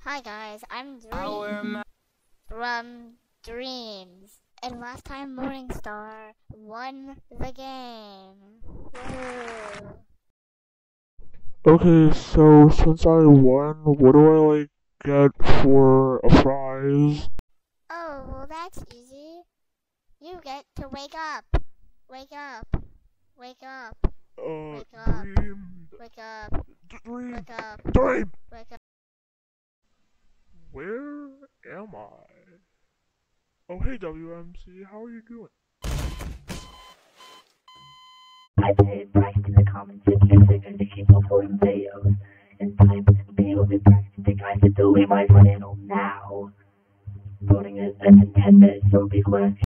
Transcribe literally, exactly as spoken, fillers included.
Hi guys, I'm Dream from Dreams, and last time Morningstar won the game. Woo. Okay, so since I won, what do I like get for a prize? Oh, well that's easy. You get to wake up. Wake up. Wake up. Uh, Wake up. dream, Wake up. D- dream, Wake up. dream. Wake up. Where am I? Oh, hey W M C, how are you doing? I paid price in the comments if you're sick and to keep uploading videos and type videos and practicing guys to delete my channel now. Voting it in ten minutes, so be quick.